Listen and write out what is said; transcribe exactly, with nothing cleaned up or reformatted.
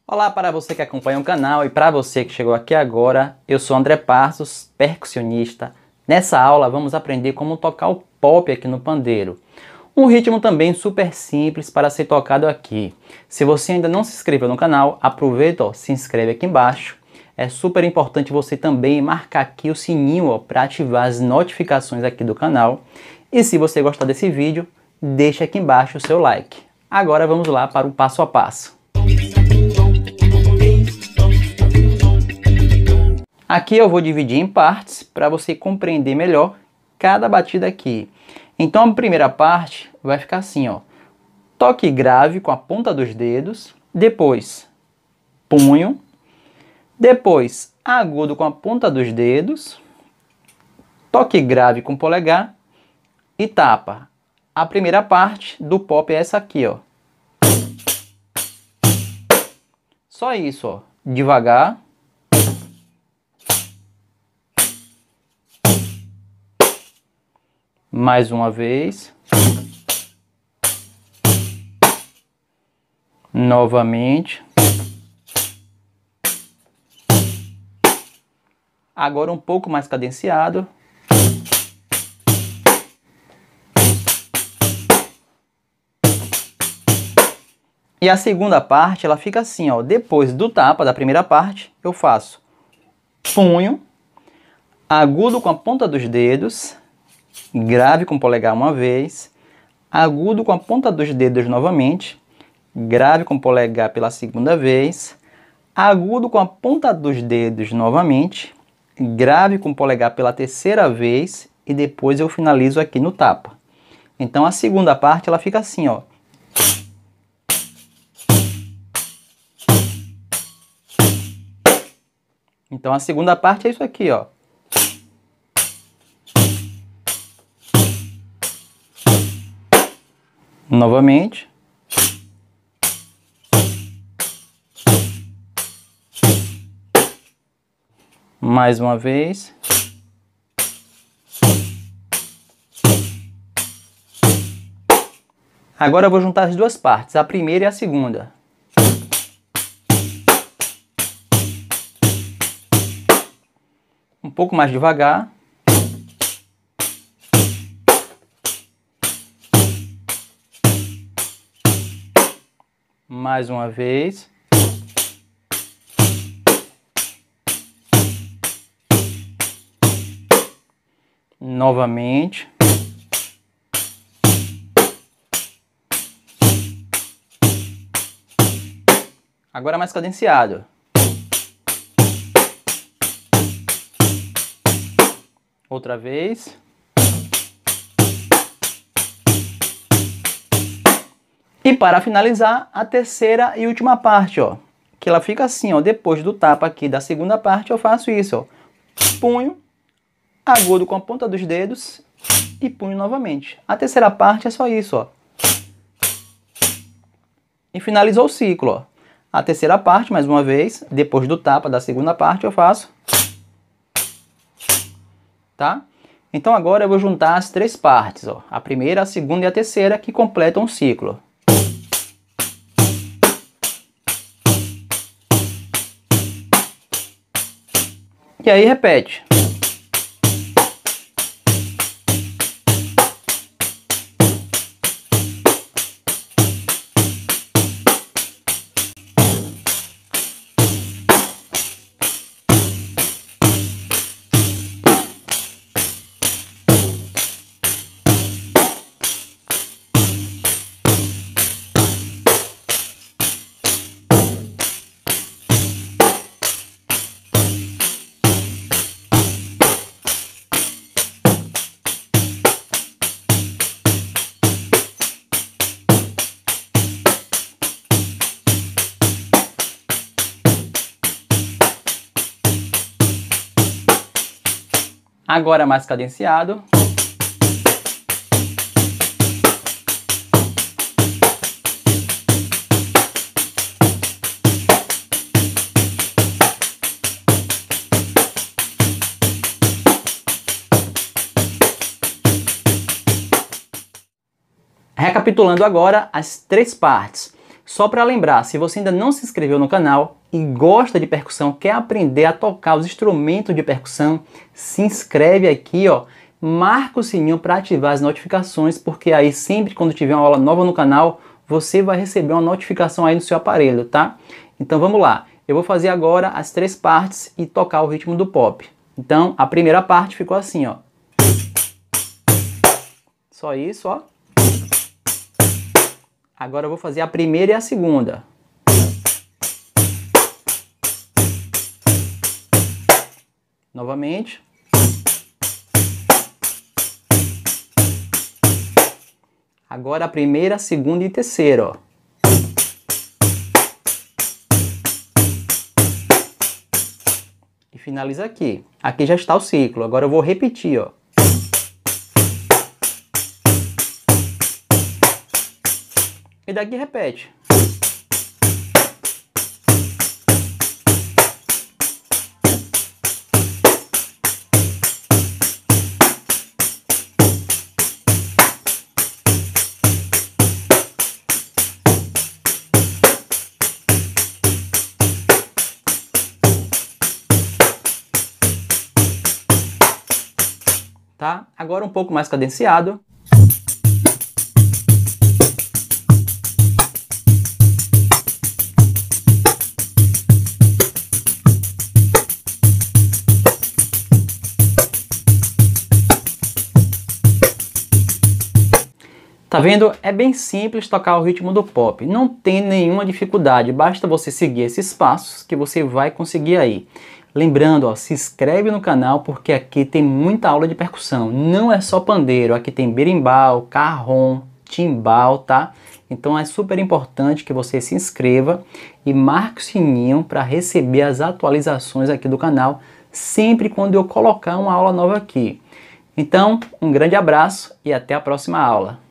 Olá para você que acompanha o canal e para você que chegou aqui agora, eu sou André Passos, percussionista. Nessa aula vamos aprender como tocar o pop aqui no pandeiro. Um ritmo também super simples para ser tocado aqui. Se você ainda não se inscreveu no canal, aproveita, ó, se inscreve aqui embaixo. É super importante você também marcar aqui o sininho para ativar as notificações aqui do canal. E se você gostar desse vídeo, deixa aqui embaixo o seu like. Agora vamos lá para o passo a passo. Aqui eu vou dividir em partes para você compreender melhor cada batida aqui. Então a primeira parte vai ficar assim, ó. Toque grave com a ponta dos dedos, depois punho, depois agudo com a ponta dos dedos, toque grave com o polegar e tapa. A primeira parte do pop é essa aqui, ó. Só isso, ó. Devagar. Mais uma vez. Novamente. Agora um pouco mais cadenciado. E a segunda parte, ela fica assim, ó. Depois do tapa da primeira parte, eu faço punho, agudo com a ponta dos dedos, grave com o polegar uma vez, agudo com a ponta dos dedos novamente, grave com o polegar pela segunda vez, agudo com a ponta dos dedos novamente, grave com o polegar pela terceira vez e depois eu finalizo aqui no tapa. Então a segunda parte ela fica assim, ó. Então a segunda parte é isso aqui, ó. Novamente. Mais uma vez. Agora eu vou juntar as duas partes, a primeira e a segunda. Um pouco mais devagar. Mais uma vez. Novamente. Agora mais cadenciado. Outra vez. E para finalizar, a terceira e última parte, ó. Que ela fica assim, ó. Depois do tapa aqui da segunda parte, eu faço isso, ó. Punho, agudo com a ponta dos dedos e punho novamente. A terceira parte é só isso, ó. E finalizou o ciclo, ó. A terceira parte, mais uma vez, depois do tapa da segunda parte, eu faço. Tá? Então agora eu vou juntar as três partes, ó. A primeira, a segunda e a terceira que completam o ciclo. E aí repete. Agora mais cadenciado. Recapitulando agora as três partes. Só para lembrar, se você ainda não se inscreveu no canal e gosta de percussão, quer aprender a tocar os instrumentos de percussão, se inscreve aqui, ó, marca o sininho para ativar as notificações, porque aí sempre quando tiver uma aula nova no canal, você vai receber uma notificação aí no seu aparelho, tá? Então vamos lá, eu vou fazer agora as três partes e tocar o ritmo do pop. Então a primeira parte ficou assim, ó. Só isso, ó. Agora eu vou fazer a primeira e a segunda. Novamente. Agora a primeira, a segunda e terceira, ó. E finaliza aqui. Aqui já está o ciclo. Agora eu vou repetir, ó. E daqui repete. Tá? Agora um pouco mais cadenciado. Tá vendo? É bem simples tocar o ritmo do pop, não tem nenhuma dificuldade, basta você seguir esses passos que você vai conseguir aí. Lembrando, ó, se inscreve no canal porque aqui tem muita aula de percussão, não é só pandeiro, aqui tem berimbau, carrom, timbal, tá? Então é super importante que você se inscreva e marque o sininho para receber as atualizações aqui do canal, sempre quando eu colocar uma aula nova aqui. Então, um grande abraço e até a próxima aula.